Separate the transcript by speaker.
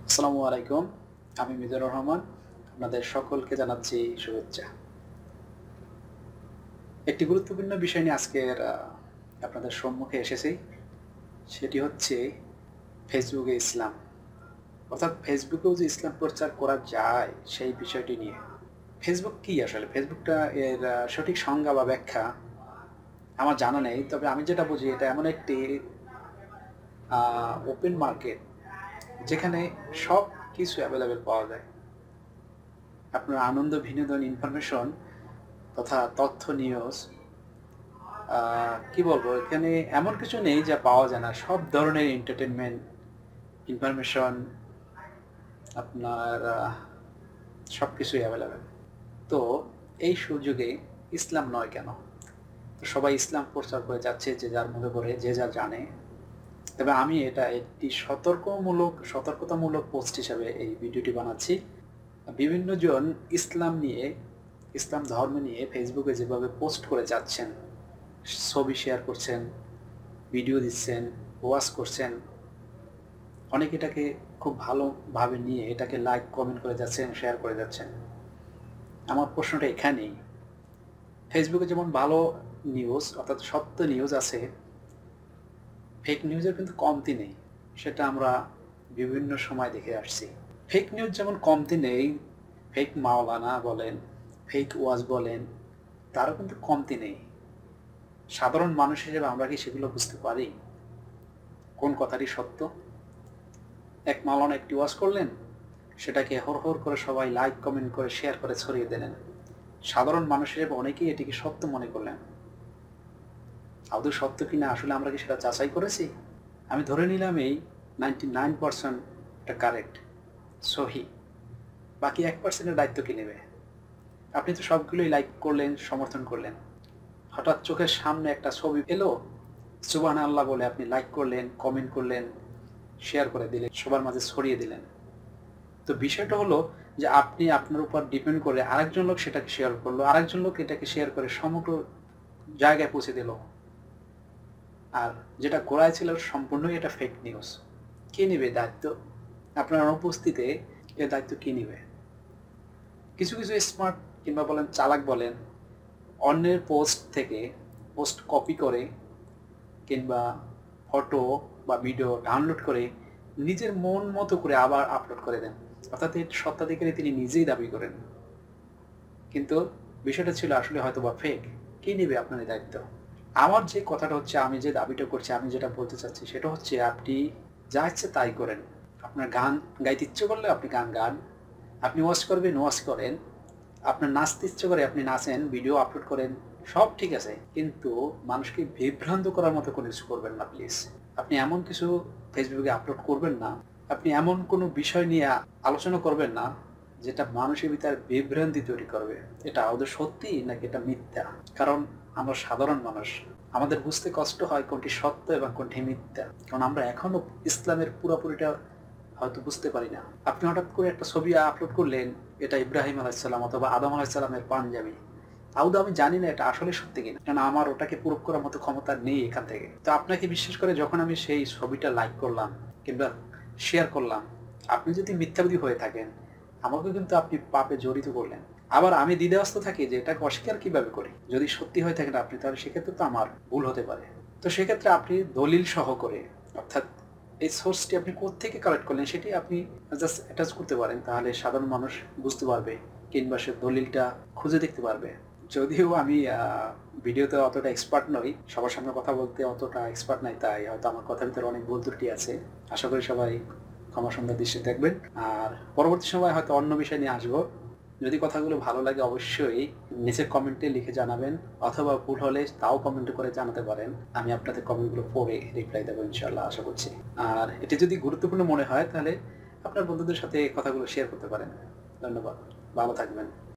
Speaker 1: আসসালামু আলাইকুম। আমি মিজানুর রহমান। আপনাদের সকলকে জানাচ্ছি শুভেচ্ছা। একটি গুরুত্বপূর্ণ বিষয় নিয়ে আজকের আপনাদের সম্মুখে এসেছি। সেটি হচ্ছে ফেসবুকে ইসলাম। অর্থাৎ ফেসবুকেও যে ইসলাম প্রচার করা যায় সেই বিষয়টি নিয়ে। ফেসবুক কি আসলে? ফেসবুকটা এর সঠিক সংজ্ঞা বা ব্যাখ্যা আমার জানা নেই। তবে আমি যেটা বুঝি এটা এমন একটি ওপেন মার্কেট যেখানে সব কিছু অ্যাভেলেবেল পাওয়া যায়। আপনার আনন্দ, বিনোদন, ইনফরমেশন তথা তথ্য, নিউজ, কি বলবো, এখানে এমন কিছু নেই যা পাওয়া যায় না। সব ধরনের এন্টারটেনমেন্ট, ইনফরমেশন, আপনার সব কিছুই অ্যাভেলেবেল। তো এই সুযোগে ইসলাম নয় কেন? তো সবাই ইসলাম প্রচার করে যাচ্ছে যে যার মতো করে, যে যা জানে। তবে আমি এটা একটি সতর্কতামূলক পোস্ট হিসাবে এই ভিডিওটি বানাচ্ছি। বিভিন্ন জন ইসলাম নিয়ে, ইসলাম ধর্ম নিয়ে ফেসবুকে যেভাবে পোস্ট করে যাচ্ছেন, ছবি শেয়ার করছেন, ভিডিও দিচ্ছেন, ওয়াচ করছেন, অনেকে এটাকে খুব ভালোভাবে নিয়ে এটাকে লাইক কমেন্ট করে যাচ্ছেন, শেয়ার করে যাচ্ছেন। আমার প্রশ্নটা এখানেই, ফেসবুকে যেমন ভালো নিউজ অর্থাৎ সত্য নিউজ আছে, ফেক নিউজের কিন্তু কমতি নেই। সেটা আমরা বিভিন্ন সময় দেখে আসছি। ফেক নিউজ যেমন কমতি নেই, ফেক মাওলানা বলেন, ফেক ওয়াজ বলেন, তারও কিন্তু কমতি নেই। সাধারণ মানুষ হিসেবে আমরা কি সেগুলো বুঝতে পারি কোন কথাটি সত্য? এক মাওলানা একটি ওয়াজ করলেন, সেটাকে হর করে সবাই লাইক কমেন্ট করে শেয়ার করে ছড়িয়ে দিলেন। সাধারণ মানুষ হিসেবে অনেকেই এটিকে সত্য মনে করলেন। আদৌ সত্য কিনা আসলে আমরা কি সেটা যাচাই করেছি? আমি ধরে নিলাম এই 99% এটা কারেক্ট, সহি। বাকি 1%-এর দায়িত্ব কি নেবে? আপনি তো সবগুলোই লাইক করলেন, সমর্থন করলেন। হঠাৎ চোখের সামনে একটা ছবি এলো, সুবহানাল্লাহ বলে আপনি লাইক করলেন, কমেন্ট করলেন, শেয়ার করে দিলেন, সবার মাঝে ছড়িয়ে দিলেন। তো বিষয়টা হলো যে আপনি আপনার উপর ডিপেন্ড করে আরেকজন লোক সেটাকে শেয়ার করলো, আরেকজন লোক এটাকে শেয়ার করে সমগ্র জায়গায় পৌঁছে দিল। আর যেটা গোড়ায় ছিল সম্পূর্ণই এটা ফেক নিউজ। কে নেবে দায়িত্ব? আপনার অনুপস্থিতিতে এর দায়িত্ব কে নেবে? কিছু কিছু স্মার্ট কিংবা বলেন চালাক বলেন, অন্যের পোস্ট থেকে পোস্ট কপি করে কিংবা ফটো বা ভিডিও ডাউনলোড করে নিজের মন মতো করে আবার আপলোড করে দেন। অর্থাৎ এর স্বত্বাধিকারী তিনি নিজেই দাবি করেন। কিন্তু বিষয়টা ছিল আসলে হয়তোবা ফেক। কে নেবে আপনার এই দায়িত্ব? আমার যে কথাটা হচ্ছে, আমি যে দাবিটা করছি, আমি যেটা বলতে চাচ্ছি সেটা হচ্ছে আপনি যা ইচ্ছে তাই করেন। আপনার গান গাইতে ইচ্ছে করলে আপনি গান গান, আপনি ওয়াচ করবেন ওয়াচ করেন, আপনার নাচতে ইচ্ছে করে আপনি নাচেন, ভিডিও আপলোড করেন, সব ঠিক আছে। কিন্তু মানুষকে বিভ্রান্ত করার মতো কোনো কিছু করবেন না প্লিজ। আপনি এমন কিছু ফেসবুকে আপলোড করবেন না, আপনি এমন কোনো বিষয় নিয়ে আলোচনা করবেন না যেটা মানুষের ভিতরে বিভ্রান্তি তৈরি করবে। এটা আদৌ সত্যি নাকি এটা মিথ্যা? কারণ আমরা সাধারণ মানুষ, আমাদের বুঝতে কষ্ট হয় কোনটি সত্য এবং কোনটি মিথ্যা। কারণ আমরা এখনো ইসলামের পুরোপুরিটা হয়তো বুঝতে পারি না। আপনি হঠাৎ করে একটা ছবি আপলোড করলেন, এটা ইব্রাহিম আলাইসাল্লাম অথবা আদম আলাইসাল্লামের পাঞ্জাবি। আদৌ আমি জানি না এটা আসলে সত্যি কিনা, কারণ আমার ওটাকে প্রুফ করার মতো ক্ষমতা নেই এখান থেকে। তো আপনাকে বিশ্বাস করে যখন আমি সেই ছবিটা লাইক করলাম কিংবা শেয়ার করলাম, আপনি যদি মিথ্যাবাদী হয়ে থাকেন, আমাকে কিন্তু আপনি পাপে জড়িত করলেন। আবার আমি দ্বিধাগ্রস্ত থাকি যে এটাকে অস্বীকার কিভাবে করি। যদি সত্যি হয়ে থাকেন আপনি, তাহলে সেক্ষেত্রে তো আমার ভুল হতে পারে। তো সেক্ষেত্রে আপনি দলিল সহ করে, অর্থাৎ এই সোর্সটি আপনি কোত্থেকে কালেক্ট করলেন সেটি আপনি জাস্ট অ্যাটাচ করতে পারেন, তাহলে সাধারণ মানুষ বুঝতে পারবে কিংবা সে দলিলটা খুঁজে দেখতে পারবে। যদিও আমি ভিডিওতে অতটা এক্সপার্ট নই, সবার সামনে কথা বলতে অতটা এক্সপার্ট নাই, তাই হয়তো আমার কথার ভিতরে অনেক ভুল ত্রুটি আছে। আশা করি সবাই ক্ষমা সুন্দর দৃষ্টি দেখবেন। আর পরবর্তী সময় হয়তো অন্য বিষয় নিয়ে আসবো। যদি কথাগুলো ভালো লাগে অবশ্যই নিচের কমেন্টে লিখে জানাবেন, অথবা ভুল হলে তাও কমেন্ট করে জানাতে পারেন। আমি আপনাদের কমেন্টগুলো পড়ে রিপ্লাই দেবো ইনশাল্লাহ, আশা করছি। আর এটি যদি গুরুত্বপূর্ণ মনে হয় তাহলে আপনার বন্ধুদের সাথে কথাগুলো শেয়ার করতে পারেন। ধন্যবাদ, ভালো থাকবেন।